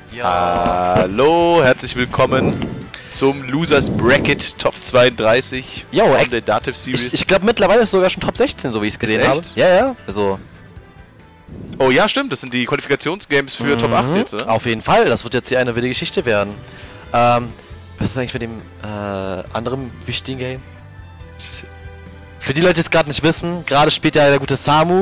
Ja. Hallo, herzlich willkommen zum Losers Bracket Top 32 von der Dativ Series. Ich glaube mittlerweile ist sogar schon Top 16, so wie ich es gesehen habe. Ja, ja. Also. Oh ja, stimmt, das sind die Qualifikationsgames für Top 8 jetzt, oder? Auf jeden Fall, das wird jetzt hier eine wilde Geschichte werden. Was ist eigentlich mit dem anderen wichtigen Game? Für die Leute, die es gerade nicht wissen, gerade spielt ja der gute Samu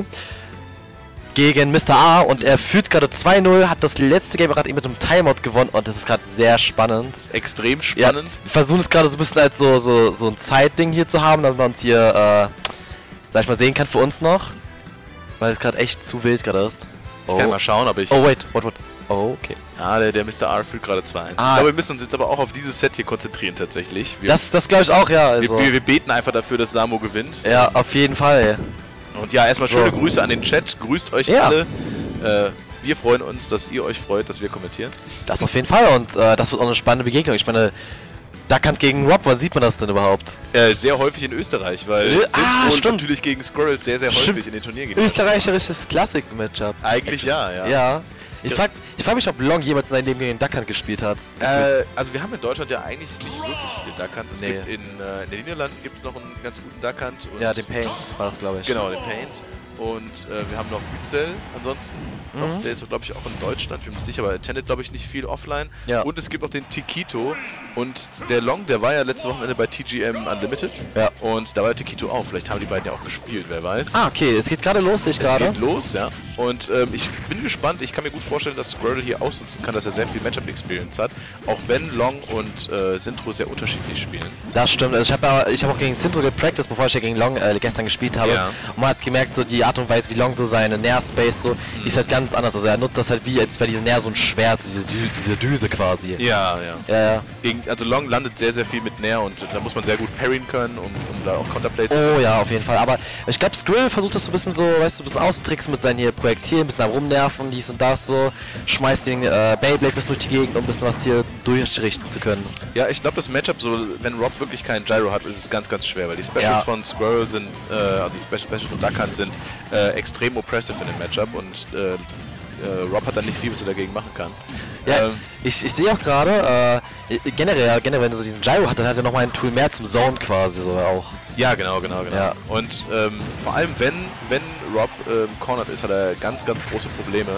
gegen Mr. A und er führt gerade 2-0, hat das letzte Game gerade eben mit einem Timeout gewonnen und das ist gerade sehr spannend. Das ist extrem spannend. Ja, wir versuchen es gerade so ein bisschen als so ein Zeitding hier zu haben, damit man uns hier, sag ich mal, sehen kann für uns noch. Weil es gerade echt zu wild gerade ist. Ich kann mal schauen, aber ich... Oh, wait, what? Oh, okay. Ah, der Mr. R führt gerade 2-1. Ich glaube, wir müssen uns jetzt aber auch auf dieses Set hier konzentrieren, tatsächlich. Das glaube ich auch, ja. Also wir beten einfach dafür, dass Samu gewinnt. Ja, auf jeden Fall. Und ja, erstmal schöne Grüße an den Chat. Grüßt euch alle. Wir freuen uns, dass ihr euch freut, dass wir kommentieren. Das auf jeden Fall. Und das wird auch eine spannende Begegnung. Ich meine, Duckhand gegen Rob, wann sieht man das denn überhaupt? Sehr häufig in Österreich, weil stimmt. natürlich gegen Squirrel sehr häufig in den Turnieren geht. Österreicherisches Klassik-Matchup. Eigentlich ja. Ja. Ich frag mich, ob Long jemals in seinem Leben gegen Duckhand gespielt hat. Also wir haben in Deutschland ja eigentlich nicht wirklich viele Duckhand. Es gibt in den Niederlanden gibt es noch einen ganz guten Duckhand. Ja, den Paint war das, glaube ich. Genau, den Paint. Und wir haben noch Yücel, ansonsten noch, der ist glaube ich auch in Deutschland, bin mir sicher, aber er tendet glaube ich nicht viel offline. Ja. Und es gibt noch den Tikito und der Long, der war ja letztes Wochenende bei TGM Unlimited. Ja. Und da war der Tikito auch, vielleicht haben die beiden ja auch gespielt, wer weiß. Ah, okay, es geht gerade los, sehe ich gerade. Es geht los, ja. Und ich bin gespannt, ich kann mir gut vorstellen, dass Squirrel hier ausnutzen kann, dass er sehr viel Matchup-Experience hat, auch wenn Long und Sintro sehr unterschiedlich spielen. Das stimmt, also ich hab auch gegen Sintro gepracticed, bevor ich ja gegen Long gestern gespielt habe. Ja. Und man hat gemerkt, so die Art und Weise, wie Long so seine Nair-Space so, ist halt ganz anders. Also er nutzt das halt wie, als wäre diese Nair so ein Schwert, diese Düse quasi. Ja. Ja. Also Long landet sehr viel mit Nair und da muss man sehr gut parryen können, um da auch Counterplay zu machen. Oh ja, auf jeden Fall. Aber ich glaube, Skrill versucht das so ein bisschen so, weißt du, ein bisschen auszutricksen mit seinen hier Projektilen, ein bisschen am Rumnerven, dies und das so. Schmeißt den Beyblade bis durch die Gegend, um ein bisschen was hier durchrichten zu können. Ja, ich glaube, das Matchup, so, wenn Rob wirklich keinen Gyro hat, ist es ganz schwer, weil die Specials von Squirrel sind, also die Specials von Duckhand sind extrem oppressive in dem Matchup und Rob hat dann nicht viel, was er dagegen machen kann. Ja, ich sehe auch gerade, generell, wenn er so diesen Gyro hat, dann hat er nochmal ein Tool mehr zum Zone quasi so auch. Ja, genau. Ja. Und vor allem, wenn Rob cornered ist, hat er ganz große Probleme,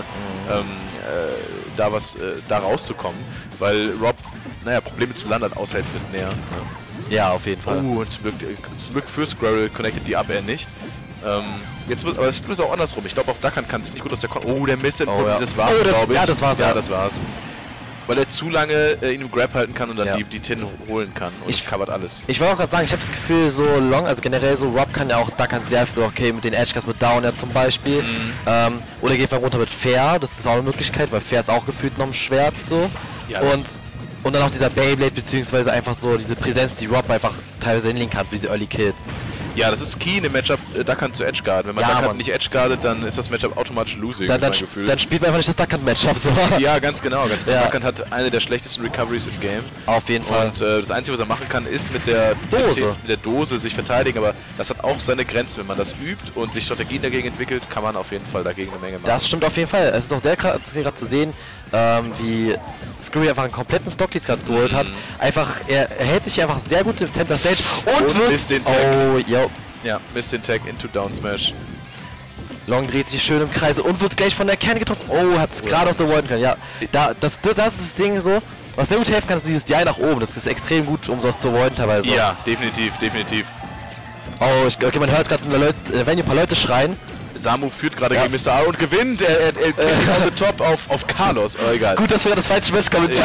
da rauszukommen, weil Rob, Probleme zu landen hat, außer jetzt mit Nair. Ja, auf jeden Fall. Und zum Glück für Squirrel connected die Up-Air nicht. Aber es ist auch andersrum. Ich glaube, auch Duckhand kann sich nicht gut aus der der Miss das war's, glaube ich. Ja, das war's. Ja, das war's. Weil er zu lange ihn im Grab halten kann und dann die Tin holen kann. Und es covert alles. Ich wollte auch gerade sagen, ich habe das Gefühl, so Long, also generell so Rob kann ja auch Duckhand sehr früh, okay, mit den Edgeguards mit Downer zum Beispiel. Oder geht mal runter mit Fair, das ist auch eine Möglichkeit, weil Fair ist auch gefühlt noch ein Schwert so. Ja, und dann auch dieser Beyblade, beziehungsweise einfach so diese Präsenz, die Rob einfach teilweise hinlegen kann, wie diese Early Kills. Ja, das ist key in dem Matchup, Duckhand zu Edgeguard. Wenn man Duckhand nicht Edgeguardet, dann ist das Matchup automatisch losing, dann spielt man einfach nicht das Duckhand-Matchup so. Ja, ganz genau. Duckhand hat eine der schlechtesten Recoveries im Game. Auf jeden Fall. Und das Einzige, was er machen kann, ist mit der Dose sich verteidigen, aber das hat auch seine Grenzen. Wenn man das übt und sich Strategien dagegen entwickelt, kann man auf jeden Fall dagegen eine Menge machen. Das stimmt auf jeden Fall. Es ist auch sehr gerade zu sehen, wie Screwy einfach einen kompletten Stocklead gerade geholt hat. Einfach, er hält sich einfach sehr gut im Center Stage und misst den Tag. Ja, misst den Tag into Down Smash. Long dreht sich schön im Kreise und wird gleich von der Kern getroffen. Oh, hat es gerade aus der Walden können. Ja, das ist das Ding so. Was sehr gut helfen kann, ist dieses DI nach oben. Das ist extrem gut, um sowas zu avoiden teilweise. Ja, definitiv. Oh, okay, man hört gerade in der Venue ein paar Leute schreien. Samu führt gerade gegen Mr. A und gewinnt. Er kriegt on the top auf Carlos, aber egal. Gut, dass wir das falsche Match kommentieren.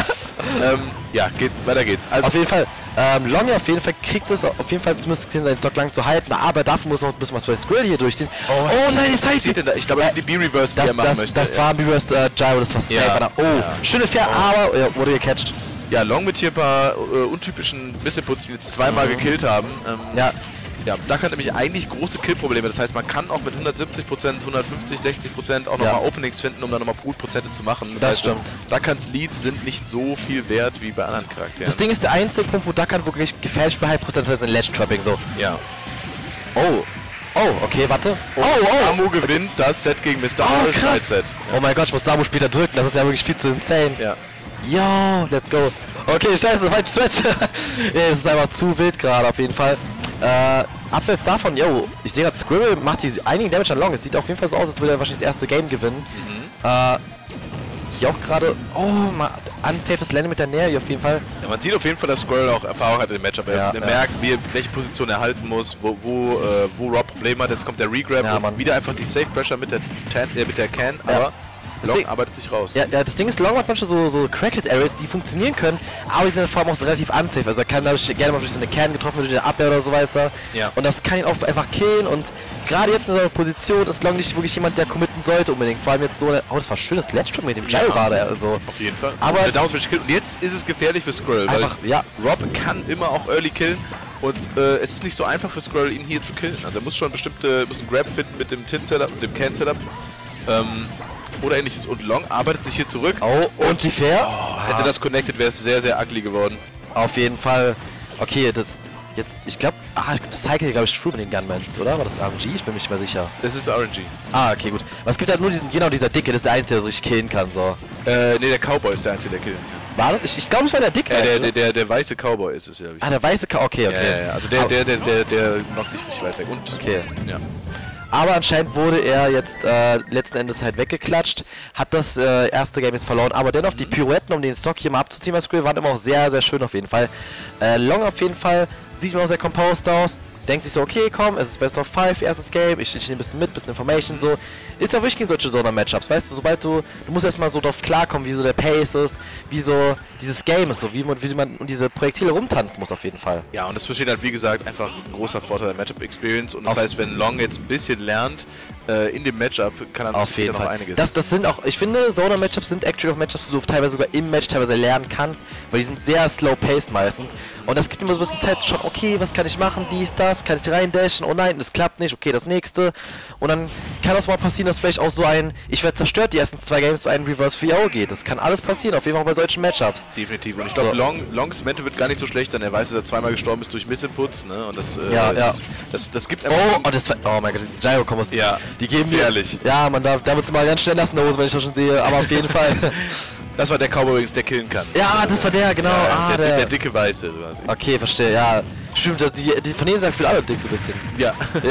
Weiter geht's. Also auf jeden Fall. Long auf jeden Fall kriegt es auf jeden Fall zumindest seinen Stock lang zu halten, aber dafür muss noch ein bisschen was bei Squirrel hier durchziehen. Oh nein, die Side. Ich glaube, die B-Reverse, die er machen möchte. Das war ein B-Reverse Gyro, das war safe. Schöne Fair, aber wurde gecatcht. Ja, Long mit hier ein paar untypischen Missinputs, die jetzt zweimal gekillt haben. Ja, Duck hat nämlich eigentlich große Kill-Probleme, das heißt, man kann auch mit 170%, 150, 60% auch nochmal Openings finden, um dann nochmal Pool-Prozente zu machen. Das heißt, stimmt. Duckhunts Leads sind nicht so viel wert wie bei anderen Charakteren. Das Ding ist der einzige Punkt, wo Duckhand wirklich gefälscht bei High-Prozent ist, ein Ledge-Trapping so. Ja. Oh. Oh, okay, warte. Und Samu gewinnt das Set gegen Mr. Oh, krass. Set. Ja. Oh mein Gott, ich muss Samu später drücken, das ist ja wirklich viel zu insane. Ja. Yo, let's go. Okay, scheiße, falsch Switch. Ja, es ist einfach zu wild gerade auf jeden Fall. Abseits davon, yo, ich sehe gerade, Squirrel macht die einigen Damage an Long. Es sieht auf jeden Fall so aus, als würde er wahrscheinlich das erste Game gewinnen. Hier auch gerade, unsafes Landing mit der Nähe auf jeden Fall. Ja, man sieht auf jeden Fall, dass Squirrel auch Erfahrung hat in dem Matchup. Er merkt, welche Position er halten muss, wo Rob Probleme hat. Jetzt kommt der Regrab und wieder einfach die Safe Pressure mit der Can, aber Long arbeitet sich raus. Ja, das Ding ist, Long hat manchmal so Crackhead-Areas, die funktionieren können, aber die sind vor allem auch so relativ unsafe. Also er kann dadurch gerne mal durch so eine Can getroffen werden, durch eine Abwehr oder so weiter. Ja. Und das kann ihn auch einfach killen und gerade jetzt in seiner Position ist Long nicht wirklich jemand, der committen sollte unbedingt. Vor allem jetzt so, das war schönes Ledge mit dem Gyro gerade. Also. Auf jeden Fall. Aber und jetzt ist es gefährlich für Squirrel, weil Rob kann immer auch Early killen. Und es ist nicht so einfach für Squirrel, ihn hier zu killen. Also er muss schon einen Grab finden mit dem Tin-Setup und dem Can-Setup. Oder ähnliches. Und Long arbeitet sich hier zurück. Oh, und die Fair? Hätte das connected, wäre es sehr, sehr ugly geworden. Auf jeden Fall. Okay, ich glaube, das Cycle, glaube ich, True mit den Gunmans, oder? War das RNG? Ich bin mir nicht mehr sicher. Das ist RNG. Okay, gut. Aber es gibt halt nur dieser Dicke, das ist der Einzige, der so richtig killen kann, so. Nee, der Cowboy ist der Einzige, der killen kann. War das? Ich glaube, es war der Dicke. Ja, der weiße Cowboy ist es, ja. Der weiße Cowboy, okay. Ja, also der knockt dich richtig weit weg. Und, okay. Ja. Aber anscheinend wurde er jetzt letzten Endes halt weggeklatscht, hat das erste Game jetzt verloren, aber dennoch die Pirouetten, um den Stock hier mal abzuziehen bei Squirrel, waren immer auch sehr, sehr schön auf jeden Fall. Long auf jeden Fall, sieht immer auch sehr composed aus, denkt sich so, okay, komm, es ist Best of 5, erstes Game, ich nehme ein bisschen mit, bisschen Information, so. Ist ja wichtig in solche Matchups, weißt du, sobald du musst erstmal so drauf klarkommen, wie so der Pace ist, wie so dieses Game ist, so wie man um diese Projektile rumtanzen muss auf jeden Fall. Ja, und das besteht halt, wie gesagt, einfach ein großer Vorteil der Matchup-Experience und das heißt, wenn Long jetzt ein bisschen lernt, in dem Matchup kann er auf jeden Fall noch einiges. Das sind auch, ich finde, Zona-Matchups sind actually auch Matchups, die du teilweise sogar im Match teilweise lernen kannst, weil die sind sehr slow-paced meistens. Und das gibt immer so ein bisschen Zeit zu schauen, okay, was kann ich machen, dies, das, kann ich reindashen, oh nein, das klappt nicht, okay, das nächste. Und dann kann das mal passieren, dass vielleicht auch so ein, ich werde zerstört, die ersten 2 Games, so ein Reverse 4-0 geht. Das kann alles passieren, auf jeden Fall bei solchen Matchups. Definitiv. Und ich glaube, Longs Mental wird gar nicht so schlecht sein. Er weiß, dass er zweimal gestorben ist durch Missinputs, ne? Und das, das gibt einfach... Oh mein Gott, diese Gyro-Kombos, die geben mir... Ehrlich. Ja, man darf es mal ganz schnell lassen, der Hose, wenn ich das schon sehe, aber auf jeden Fall. Das war der Cowboy übrigens, der killen kann. Ja, das war der, genau. Ja, der dicke Weiße. Quasi. Okay, verstehe, ja. Stimmt, die von denen sagen für alle dick so ein bisschen. Ja.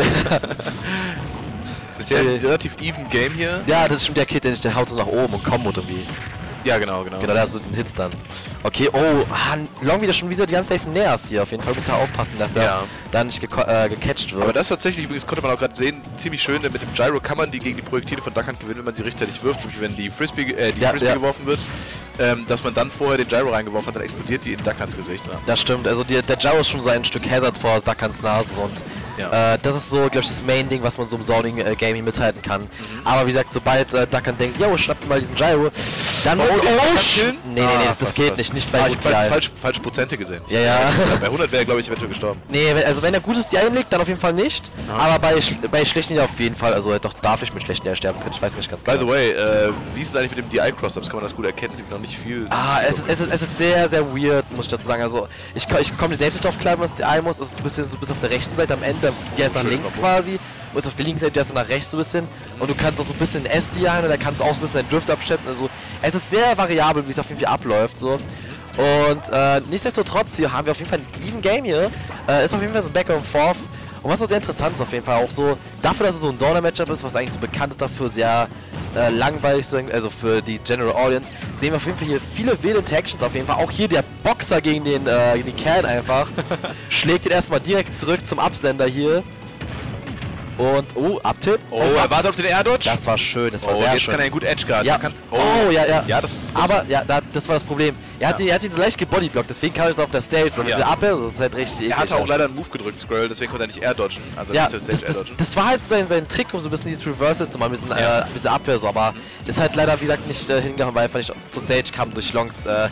Bisher ein relativ even Game hier. Ja, das stimmt, der Kid, der haut so nach oben und kommt irgendwie. Ja, genau. Genau, der hat so diesen Hits dann. Okay, Long schon wieder die ganze Zeit näher hier. Auf jeden Fall muss er aufpassen, dass er da nicht gecatcht wird. Aber das tatsächlich, übrigens konnte man auch gerade sehen, ziemlich schön, denn mit dem Gyro kann man die gegen die Projektile von Duckhand gewinnen, wenn man sie rechtzeitig wirft, zum Beispiel wenn die Frisbee geworfen wird, dass man dann vorher den Gyro reingeworfen hat, dann explodiert die in Duckhands Gesicht. Ja. Das stimmt, also der Gyro ist schon so ein Stück Hazard vor Duckhands Nase und das ist so, glaube ich, das Main-Ding, was man so im Zoning-Gaming mithalten kann. Aber wie gesagt, sobald Duckhand denkt, yo, schnapp mal diesen Gyro, dann nee, das geht nicht bei falsche Prozente gesehen. Ja. Bei 100 wäre er, glaube ich, eventuell gestorben. Nee, also wenn er gutes DI legt, dann auf jeden Fall nicht. Aber bei schlechten DI auf jeden Fall, also er darf nicht mit schlechten DI sterben können, ich weiß nicht ganz genau. By the way, wie ist es eigentlich mit dem DI-Cross-Ups? Kann man das gut erkennen? Es gibt noch nicht viel. Es ist sehr, sehr weird, muss ich dazu sagen. Also ich komme selbst nicht drauf klar, was DI muss. Es ist ein bisschen so bis auf der rechten Seite am Ende, die ist nach links quasi. Du bist auf der linken Seite, der ist nach rechts so ein bisschen. Und du kannst auch so ein bisschen SDI ein oder kannst auch so ein bisschen deinen Drift abschätzen. Also es ist sehr variabel, wie es auf jeden Fall abläuft. So. Und nichtsdestotrotz, hier haben wir auf jeden Fall ein Even Game hier. Ist auf jeden Fall so ein Back and Forth. Und was so sehr interessant ist auf jeden Fall auch so, dafür, dass es so ein Zona-Matchup ist, was eigentlich so bekannt ist dafür, sehr langweilig sind, also für die General Audience, sehen wir auf jeden Fall hier viele wilde Interactions auf jeden Fall. Auch hier der Boxer gegen die Can einfach. Schlägt ihn erstmal direkt zurück zum Absender hier. Und, Up-Tilt. Er wartet auf den Air-Dodge. Das war schön, das war sehr jetzt schön. Kann er gut Edge-Guard. Ja. Das war das Problem. Er hat ihn so leicht gebodyblockt, deswegen kam er so auf der Stage. So diese Abwehr, das ist halt richtig. Er hatte auch leider einen Move gedrückt, Squirrel, deswegen konnte er nicht Air-Dodgen. Also das war halt sein Trick, um so ein bisschen dieses Reversal zu machen, mit dieser Abwehr so. Aber ist halt leider, wie gesagt, nicht hingehauen, weil er einfach nicht zur Stage kam durch Longs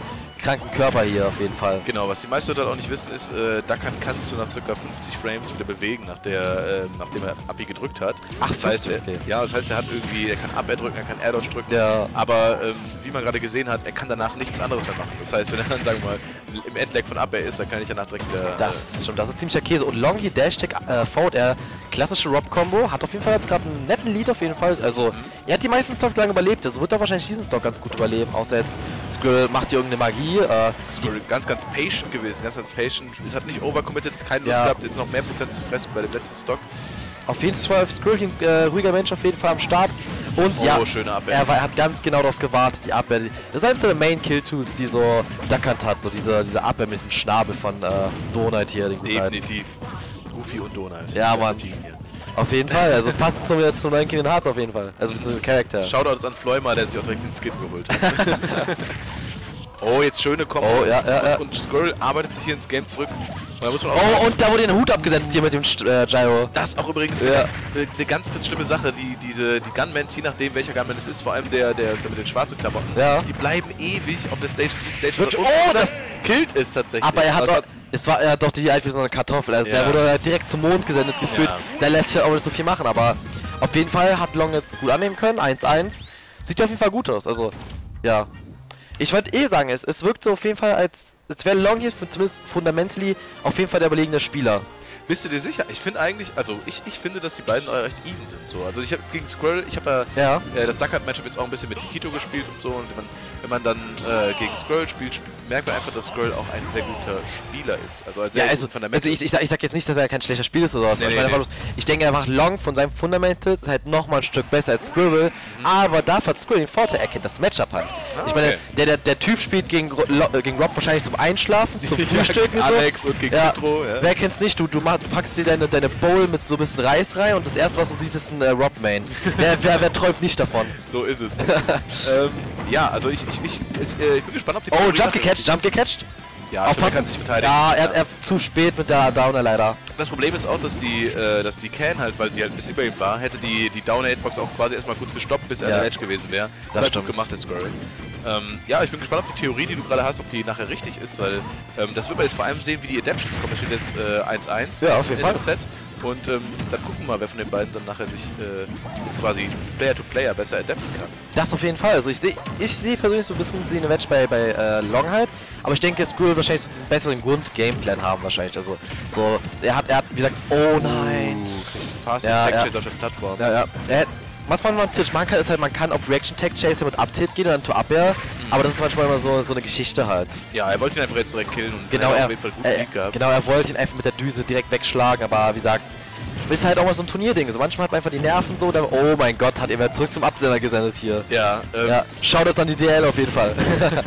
kranken Körper hier auf jeden Fall. Genau, was die meisten Leute halt auch nicht wissen ist, Duckhunt kannst du nach ca. 50 Frames wieder bewegen, nachdem er Abi gedrückt hat. Ach, das heißt, okay. das heißt, er kann Up Air drücken, er kann Air Dodge drücken, ja. Aber wie man gerade gesehen hat, er kann danach nichts anderes mehr machen. Das heißt, wenn er dann, sagen wir mal, im Endlag von Up Air ist, dann kann ich danach direkt wieder... Das ist ziemlicher Käse. Und Long hier, Dash Tech, Forward Air, klassische Rob-Combo, hat auf jeden Fall jetzt gerade einen netten Lead auf jeden Fall. Also, er hat die meisten Stocks lange überlebt, also wird er wahrscheinlich diesen Stock ganz gut überleben, außer jetzt Skrill macht hier irgendeine Magie. Skrill ganz patient gewesen, ganz patient. Es hat nicht overcommitted, keine Lust gehabt, jetzt noch mehr Prozent zu fressen bei dem letzten Stock. Auf jeden Fall Skrill, ruhiger Mensch auf jeden Fall am Start. Und ja, schöne Abwehr. Er hat ganz genau darauf gewartet, die Abwehr. Das ist eines der Main-Kill-Tools, die so Duckhunt hat, so diese Abwehr mit diesem Schnabel von Donut hier. Definitiv. Goofy und Donut. Ja, Mann. Auf jeden Fall, also passt zum neuen Kingdom Hearts auf jeden Fall. Also zum Charakter. Shoutouts an Floima, der sich auch direkt den Skin geholt hat. Oh, jetzt schöne Kombo. Oh, ja. Und Squirrel arbeitet sich hier ins Game zurück. Da muss man auch und da wurde den Hut abgesetzt hier mit dem Gyro. Das ist auch übrigens eine ganz schlimme Sache. Die Gunmans, je nachdem welcher Gunman es ist, vor allem der mit den schwarzen Klamotten, die bleiben ewig auf der Stage. Das killt es tatsächlich. Aber er hat doch die alt wie so eine Kartoffel. Also der wurde direkt zum Mond gesendet gefühlt. Der lässt sich auch nicht so viel machen, aber auf jeden Fall hat Long jetzt gut annehmen können. 1-1. Sieht auf jeden Fall gut aus. Also, ja. Ich wollte sagen, es wirkt so auf jeden Fall als... Es wäre Long hier zumindest fundamentally auf jeden Fall der überlegene Spieler. Bist du dir sicher? Ich finde eigentlich, also ich finde, dass die beiden recht even sind so. Also ich habe gegen Squirrel, ich habe das Duckhunt-Matchup jetzt auch ein bisschen mit Tikito gespielt und so. Und wenn man dann gegen Squirrel spielt, merkt man einfach, dass Squirrel auch ein sehr guter Spieler ist. Also ich sag jetzt nicht, dass er kein schlechter Spieler ist oder so. Ich denke einfach, Long von seinem Fundamentals ist halt nochmal ein Stück besser als Squirrel. Aber dafür hat Squirrel den Vorteil, er kennt das Matchup halt. Ich meine, der Typ spielt gegen Rob wahrscheinlich zum Einschlafen, zum Frühstücken und so. Alex und gegen Citro, Wer kennt's nicht? Du packst dir deine Bowl mit so ein bisschen Reis rein und das erste, was du siehst, ist ein Rob-Main. Wer träumt nicht davon? So ist es. Ja, also ich bin gespannt, ob die... Oh, Jump gecatcht? Ja, er kann sich verteidigen. Ja, er zu spät mit der Downer leider. Das Problem ist auch, dass die Can halt, weil sie halt ein bisschen über ihm war, hätte die Downer-Hitbox auch quasi erstmal kurz gestoppt, bis er an der Edge gewesen wäre. Das stimmt. Gut gemacht, der Squirrel. Ja, ich bin gespannt, ob die Theorie, die du gerade hast, ob die nachher richtig ist, weil das wird man jetzt vor allem sehen, wie die Adaptions kommen. Da steht jetzt 1-1 ja, auf jeden Fall. Set. Und dann gucken wir mal, wer von den beiden dann nachher sich jetzt quasi Player-to-Player besser adapten kann. Das auf jeden Fall. Also ich sehe persönlich so ein bisschen eine Match bei Long halt. Aber ich denke, Squirrel wird wahrscheinlich so diesen besseren Grund-Gameplan haben wahrscheinlich. Also so, er hat wie gesagt, oh nein. Fast Tech-Chase auf der Plattform. Was man natürlich machen kann, ist halt, man kann auf Reaction Tech Chase mit Up-Tilt gehen und dann to Up-Air. Aber das ist manchmal immer so eine Geschichte halt. Ja, er wollte ihn einfach jetzt direkt killen und genau, auf jeden Fall gut gehabt. Genau, er wollte ihn einfach mit der Düse direkt wegschlagen, aber wie gesagt, ist halt auch mal so ein Turnierding. So manchmal hat man einfach die Nerven so, dann, oh mein Gott, hat er wieder zurück zum Absender gesendet hier. Ja, schaut jetzt an die DL auf jeden Fall.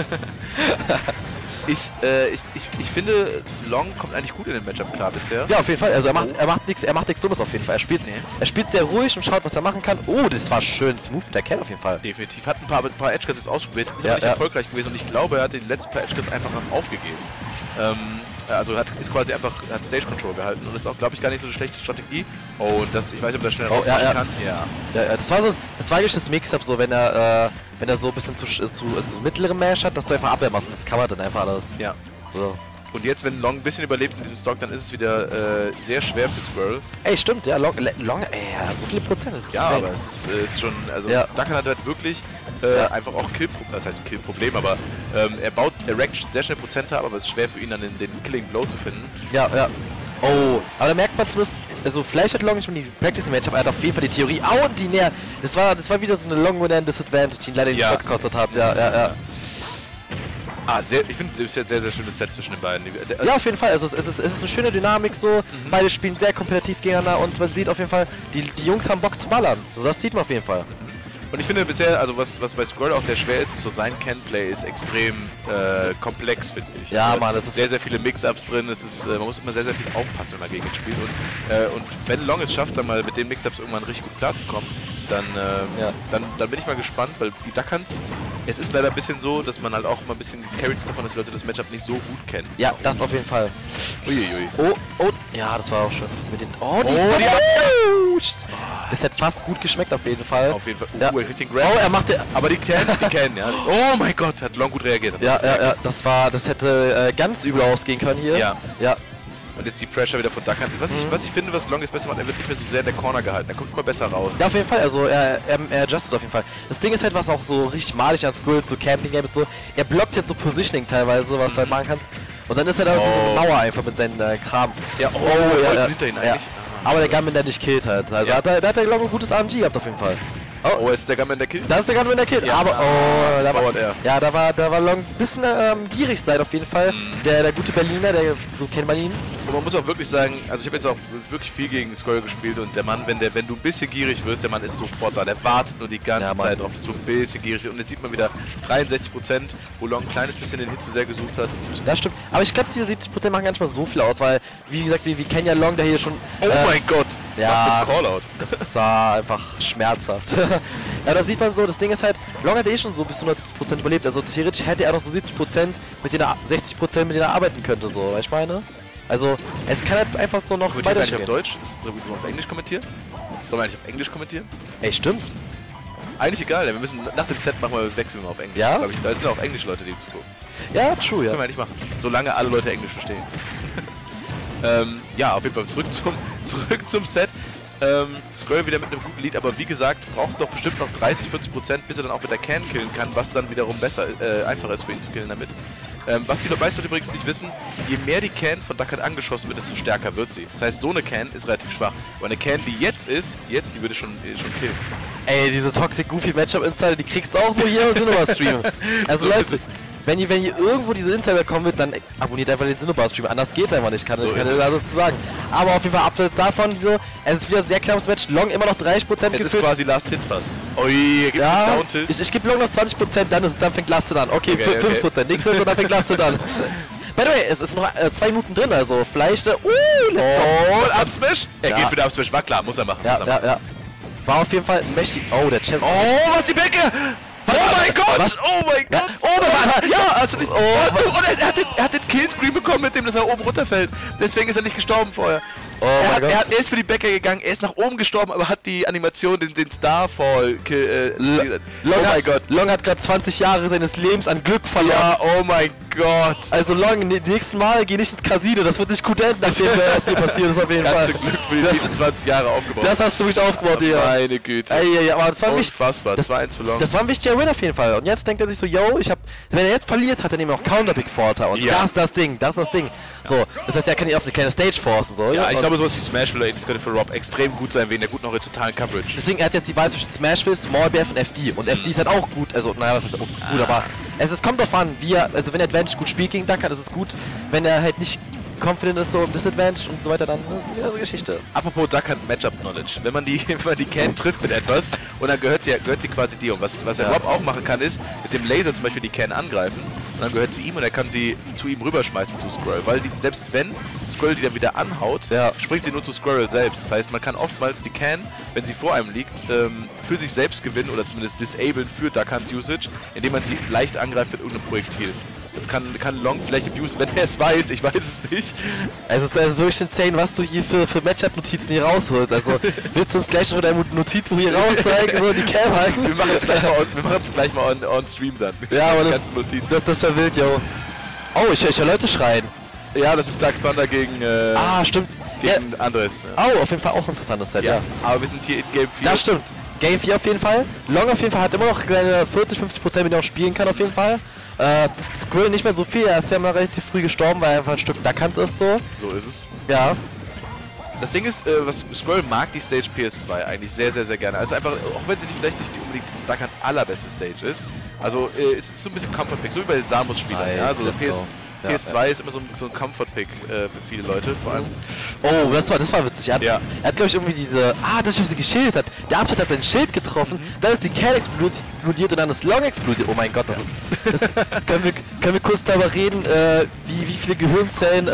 Ich finde, Long kommt eigentlich gut in den Matchup klar bisher. Ja, auf jeden Fall. Also er macht nichts Dummes auf jeden Fall. Er spielt sehr ruhig und schaut, was er machen kann. Oh, das war schön smooth mit der Can auf jeden Fall. Definitiv. Hat ein paar Edge-Guns jetzt ausprobiert, ist aber nicht erfolgreich gewesen und ich glaube, er hat den letzten paar Edge-Guns einfach aufgegeben. Also ist quasi einfach Stage Control gehalten und das ist auch, glaube ich, gar nicht so eine schlechte Strategie. Oh, und das, ich weiß nicht, ob er schnell rausmachen kann. Ja, das war eigentlich das Mix-Up so, wenn er so ein bisschen zu mittleren Mash hat, dass du einfach Abwehr machst und das kann man dann einfach alles. Ja. So. Und jetzt, wenn Long ein bisschen überlebt in diesem Stock, dann ist es wieder sehr schwer für Squirrel. Ey, stimmt, ja, Long, er hat so viele Prozent. Das ist aber es ist schon, also Duckhunt hat halt wirklich einfach auch das heißt Kill-Problem, aber er rackt sehr schnell Prozente ab, aber es ist schwer für ihn dann den Killing Blow zu finden. Ja. Oh, aber da merkt man zumindest, also vielleicht hat Long nicht mehr die Practice-Match, aber er hat auf jeden Fall die Theorie. Und die Näher, das war wieder so eine Long-Modern-Disadvantage, die ihn leider den Stock gekostet hat, ja. Ich finde es ein sehr, sehr schönes Set zwischen den beiden. Ja, auf jeden Fall. Also es ist eine schöne Dynamik so. Beide spielen sehr kompetitiv gegeneinander und man sieht auf jeden Fall, die Jungs haben Bock zu ballern. Also das sieht man auf jeden Fall. Und ich finde bisher, also was bei Squirrel auch sehr schwer ist so sein Can-Play ist extrem komplex, finde ich. Ja, also, Mann, das ist... Sehr viele Mix-Ups drin, man muss immer sehr viel aufpassen, wenn man gegen ihn spielt. Und wenn Long es schafft, sagen wir mal, mit den Mix-Ups irgendwann richtig gut klarzukommen, dann bin ich mal gespannt, weil die Duckhunts, es ist leider ein bisschen so, dass man halt auch mal ein bisschen carries davon, dass die Leute das Matchup nicht so gut kennen. Ja, das auf jeden Fall. Uiuiui. Oh, ja, das war auch schon mit den... Das hätte fast gut geschmeckt auf jeden Fall. Auf jeden Fall. Ja. Richtig Grab. Oh, er machte... Aber die kennen, ja. Oh mein Gott, hat Long gut reagiert. Ja, das hätte ganz übel ausgehen können hier. Ja. Und jetzt die Pressure wieder von Duckhunt. Was ich finde, was Long jetzt besser macht, er wird nicht mehr so sehr in der Corner gehalten. Er kommt mal besser raus. Ja, auf jeden Fall. Also er adjustet auf jeden Fall. Das Ding ist halt, was auch so richtig malig an Skrull zu Camping Games ist so, er blockt jetzt so Positioning teilweise, was du halt machen kannst. Und dann ist er da so eine Mauer einfach mit seinen Kram. Ja, hinter ihn eigentlich. Aber der Gunman, der nicht killt halt. Also da hat er, glaube ich, ein gutes RNG gehabt auf jeden Fall. Oh, jetzt ist der Gunman der Kill? Das ist der Gunman der Kill. Ja, aber da war Long ein bisschen gierig sein auf jeden Fall. Der gute Berliner, so kennt man ihn. Und man muss auch wirklich sagen, also ich habe jetzt auch wirklich viel gegen Skrull gespielt und der Mann, wenn du ein bisschen gierig wirst, der Mann ist sofort da. Der wartet nur die ganze Zeit drauf, dass du ein bisschen gierig wirst. Und jetzt sieht man wieder 63%, wo Long ein kleines bisschen den Hit zu sehr gesucht hat. Das stimmt. Aber ich glaube, diese 70% machen gar nicht mal so viel aus, weil, wie gesagt, wir kennen ja Long, der hier schon... Oh mein Gott! Ja, was für ein Callout. Das war einfach schmerzhaft. Ja, da sieht man so, das Ding ist halt, Long hat schon so bis zu 100% überlebt. Also theoretisch hätte er noch so 70%, mit denen er 60% mit denen er arbeiten könnte, so, weißt du, ich meine? Also, es kann halt einfach so noch weiter auf Deutsch? Sollen wir auf Englisch kommentieren? Sollen wir eigentlich auf Englisch kommentieren? Ey, stimmt. Eigentlich egal, wir müssen nach dem Set wechseln wir auf Englisch. Ja? Ich. Da sind auch englische Leute, die zugucken. Ja, true, ja. Können wir nicht machen. Solange alle Leute Englisch verstehen. Ja, auf jeden Fall zurück zum Set. Skrull wieder mit einem guten Lead, aber wie gesagt, braucht doch bestimmt noch 30-40%, bis er dann auch mit der Can killen kann, was dann wiederum einfacher ist für ihn zu killen damit. Was die meisten Leute übrigens nicht wissen, je mehr die Can von Duckhunt angeschossen wird, desto stärker wird sie. Das heißt, so eine Can ist relativ schwach. Aber eine Can, die jetzt ist, die würde schon killen. Ey, diese Toxic Goofy Matchup Insider, die kriegst du auch nur hier im Cinnabar-Stream. Also so Leute, wenn ihr irgendwo diese Insider kommen wird, dann abonniert einfach den Cinnabar-Stream. Anders geht's einfach nicht, kann ich das zu sagen. Aber auf jeden Fall abseits davon, es ist wieder ein sehr knappes Match. Long immer noch 30% geführt. Es ist quasi Last Hit fast. Ui, gibt ja, ich gebe Long noch 20%, dann fängt Last Hit an. Okay, 5%, nichts und dann fängt Last Hit an. By the way, es ist noch 2 Minuten drin, also vielleicht... Upsmash! Er geht für den Upsmash, war klar, muss er machen. Ja. War auf jeden Fall mächtig. Oh, der Chess... Oh, was die Becke! Oh mein Gott! Was? Oh mein Gott! Ja, also nicht... Und er hat den Killscreen bekommen, mit dem dass er oben runterfällt. Deswegen ist er nicht gestorben vorher. Er ist für die Bäcker gegangen, er ist nach oben gestorben, aber hat die Animation, den Starfall... Long hat gerade 20 Jahre seines Lebens an Glück verloren. Ja, oh mein Gott. Also Long, die nächsten Mal geh nicht ins Casino, das wird nicht gut enden, nachdem was hier passiert ist auf jeden Fall. Glück für die nächsten 20 Jahre aufgebaut. Das hast du mich aufgebaut, ja. Meine Güte. Ey, aber das war unfassbar, 2-1 für Long. Das war ein wichtiger Win auf jeden Fall. Und jetzt denkt er sich so, yo, wenn er jetzt verliert, hat er nämlich auch Counter-Pick Vorteil. Und das ist das Ding, So, das heißt, er kann ihn auf eine kleine Stage forcen, so. Ja, ich glaube, sowas wie Smashville, das könnte für Rob extrem gut sein, wegen der guten horizontalen Coverage. Deswegen, er hat jetzt die Wahl zwischen Smashville, Small BF und FD. Und FD ist halt auch gut, also, naja, was ist gut, aber es kommt drauf an, also wenn er Advantage gut spielt gegen Duckhunt, ist es gut. Wenn er halt nicht confident ist, so im Disadvantage und so weiter, dann ist es eine Geschichte. Apropos Duckhunt Matchup Knowledge. Wenn man die Can trifft mit etwas und dann gehört sie quasi dir. Und was der Rob auch machen kann, ist mit dem Laser zum Beispiel die Can angreifen und dann gehört sie ihm und er kann sie zu ihm rüberschmeißen zu Skrull. Weil selbst wenn Skrull die dann wieder anhaut, springt sie nur zu Skrull selbst. Das heißt, man kann oftmals die Can, wenn sie vor einem liegt, für sich selbst gewinnen oder zumindest disablen für Duckhunts Usage, indem man sie leicht angreift mit irgendeinem Projektil. Das kann Long vielleicht abusen, wenn er es weiß, ich weiß es nicht. Also es ist wirklich insane, was du hier für Matchup-Notizen hier rausholst. Also willst du uns gleich noch dein Notizbuch hier rauszeigen, so die Cam halten? Wir machen es gleich mal on Stream dann. Ja, aber das verwirrt, yo. Oh, ich höre Leute schreien. Ja, das ist Dark Thunder gegen... stimmt. Gegen Andres. Oh, auf jeden Fall auch interessantes Set, ja. Aber wir sind hier in Game 4. Das stimmt. Game 4 auf jeden Fall. Long auf jeden Fall hat immer noch seine 40-50%, mit denen er auch spielen kann auf jeden Fall. Skrull nicht mehr so viel, er ist ja mal relativ früh gestorben, weil er einfach ein Stück Duckhunt ist so. So ist es. Ja. Das Ding ist, was Skrull mag die Stage PS2 eigentlich sehr, sehr, sehr gerne. Also einfach, auch wenn sie vielleicht nicht unbedingt Duckhunts allerbeste Stage ist. Also es ist so ein bisschen Comfort-Pick, so wie bei den Samus-Spielern. Ja, also PS2 ist immer so ein Comfort-Pick für viele Leute, vor allem. Oh, das war witzig. Er hat glaube ich irgendwie diese... das ist, was er geschildert hat. Der Abschnitt hat sein Schild getroffen, dann ist die Can explodiert und dann ist Long explodiert. Oh mein Gott, können wir kurz darüber reden, wie viele Gehirnzellen...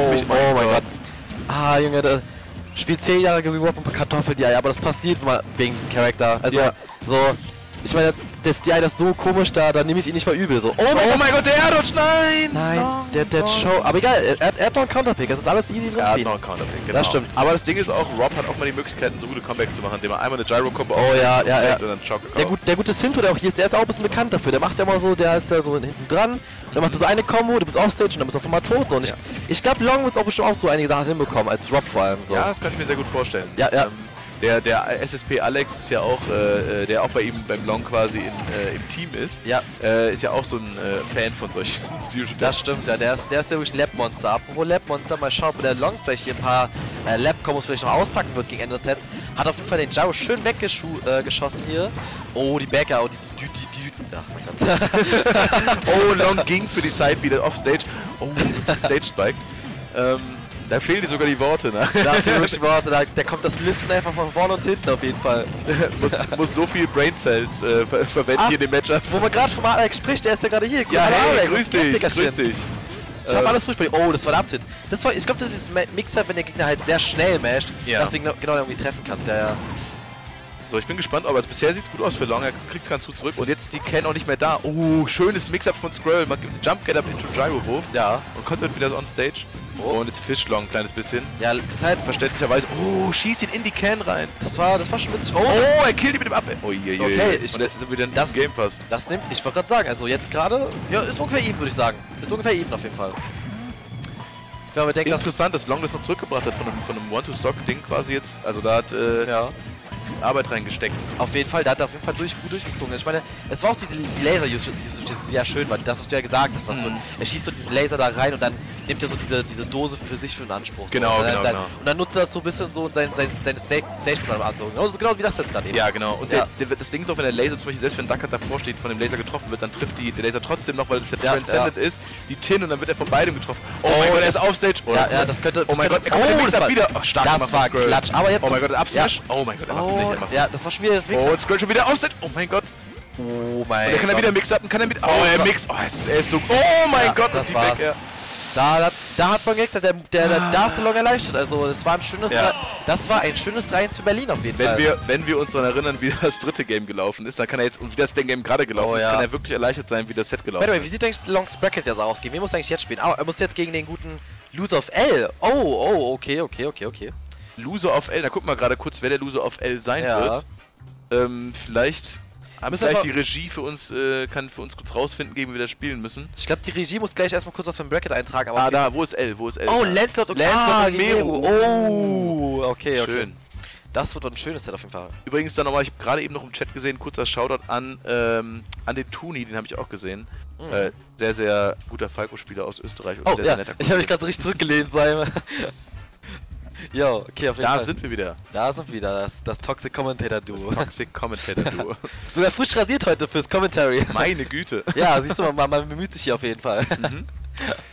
oh mein Gott. Junge, der spielt 10 Jahre gegen ein paar Kartoffeln, ja, aber das passiert mal wegen diesem Charakter. Also, so... Ich meine, das DI das so komisch, da nehme ich ihn nicht mal übel. So. Oh mein Gott, der Air-Dodge, nein! Nein, der Show. Aber egal, er hat noch einen Counterpick, das ist alles easy drin. Er hat noch einen Counterpick, genau. Das stimmt. Aber das Ding ist auch, Rob hat auch mal die Möglichkeiten, so gute Comebacks zu machen, indem er einmal eine Gyro-Combo und dann Choc. Der gute Sinto, der auch hier ist, der ist auch ein bisschen bekannt dafür. Der macht ja immer so, der ist ja so hinten dran. Dann macht er so eine Combo, du bist Offstage und dann bist du auf einmal tot. So. Und ich glaube, Long wird es auch bestimmt auch so einige Sachen hinbekommen, als Rob vor allem. So. Ja, das kann ich mir sehr gut vorstellen. Ja. Der SSP Alex ist ja auch, der auch bei ihm beim Long quasi im Team ist. Ja. Ist ja auch so ein Fan von solchen Zero. Das stimmt, ja. Der ist ja wirklich ein Lab-Monster. Apropos Lab-Monster, mal schauen, ob der Long vielleicht hier ein paar Lab-Kombos vielleicht noch auspacken wird gegen Ende des Sets. Hat auf jeden Fall den Gyro schön weggeschossen hier. Oh, die Backer, oh, die ach mein Gott. Oh, Long ging für die Sidebeat Offstage. Oh, Stage Spike. Da fehlen dir sogar die Worte, ne? Da fehlen wirklich die Worte, da kommt das Lispen einfach von vorne und hinten auf jeden Fall. muss so viel Brain Cells verwenden hier in dem Matchup. Wo man gerade vom Alex spricht, der ist ja gerade hier. Ja, hey, Alex, grüß dich. Ich hab alles frisch bei dir. Oh, das war der Uptit. Ich glaube, das ist Mixer, wenn der Gegner halt sehr schnell masht, dass du ihn genau irgendwie treffen kannst, ja. So, ich bin gespannt, aber bisher sieht es gut aus für Long, er kriegt es ganz gut zurück und jetzt ist die Ken auch nicht mehr da. Oh, schönes Mix-Up von Squirrel, man gibt einen Jump-Get-Up into Gyro-Wurf. Ja. Und kommt dann wieder so on stage. Oh. Und jetzt fischt Long ein kleines bisschen. Ja, ist halt verständlicherweise. Oh, schießt ihn in die Can rein. Das war schon witzig. Oh, er killt ihn mit dem Up. Oh, je. Okay, und jetzt sind wir wieder in das Game fast. Das nimmt, ich wollte gerade sagen, also jetzt gerade, ja, ist ungefähr even, würde ich sagen. Ist ungefähr even auf jeden Fall. Ja, aber interessant, dass Long das noch zurückgebracht hat von einem One-to-Stock-Ding quasi jetzt. Also da hat Arbeit reingesteckt. Auf jeden Fall, der hat auf jeden Fall gut durchgezogen. Ich meine, es war auch die Laser-Usage, die sehr schön war. Das, was du ja gesagt hast, er schießt so diesen Laser da rein und dann nimmt er so diese Dose für sich für einen Anspruch. Genau, so. genau. Und dann nutzt er das so ein bisschen so und seine Stage-Plan an. So. Genau wie das jetzt gerade eben. Ja, genau. Und das Ding ist auch, wenn der Laser zum Beispiel, selbst wenn Duck davor steht, von dem Laser getroffen wird, dann trifft der Laser trotzdem noch, weil es ja transcended ist, die Tin und dann wird er von beidem getroffen. Oh mein Gott, er ist auf Stage. Oh, das könnte... Oh mein Gott, er kommt das wieder. Oh, stark das war Klatsch. Aber jetzt... Oh mein Gott, das Upsmash. Oh mein Gott, er macht's nicht. Ja, das war schon wieder das Mix-Up. Oh, und Squirrel schon wieder auf Stage. Oh mein Gott. Oh mein Gott. Und er kann er wieder Mix-Up und kann er mit... Oh, er mixt. Oh, er ist so... Oh mein Gott, das war's. Da hat man gemerkt, da ist der Long erleichtert. Also das war ein schönes 3-1 für Berlin auf jeden Fall. Wenn wir uns daran erinnern, wie das dritte Game gelaufen ist, dann kann er jetzt, und wie das Game gerade gelaufen ist, kann er wirklich erleichtert sein, wie das Set gelaufen ist. Wie sieht eigentlich Longs Bracket jetzt ausgehen? Wie muss er eigentlich jetzt spielen? Er muss jetzt gegen den guten Loser of L. Oh, okay. Loser of L, da gucken wir gerade kurz, wer der Loser of L sein wird. Vielleicht die Regie kann für uns kurz rausfinden, gegen wie wir das spielen müssen. Ich glaube, die Regie muss gleich erstmal kurz was für ein Bracket eintragen. Aber wo ist L? Oh, Lancelot und Meru. Oh, okay. Schön. Das wird ein schönes Set auf jeden Fall. Übrigens dann nochmal, ich habe gerade eben noch im Chat gesehen, kurzer Shoutout an den Tuni, den habe ich auch gesehen. Sehr, sehr guter Falco-Spieler aus Österreich. Und sehr netter ich habe mich gerade richtig zurückgelehnt, Simon. Jo, okay, auf jeden Fall. Da sind wir wieder. Das Toxic Commentator Duo. Das Toxic Commentator Duo. Sogar frisch rasiert heute fürs Commentary. Meine Güte. Ja, siehst du mal, man bemüht sich hier auf jeden Fall.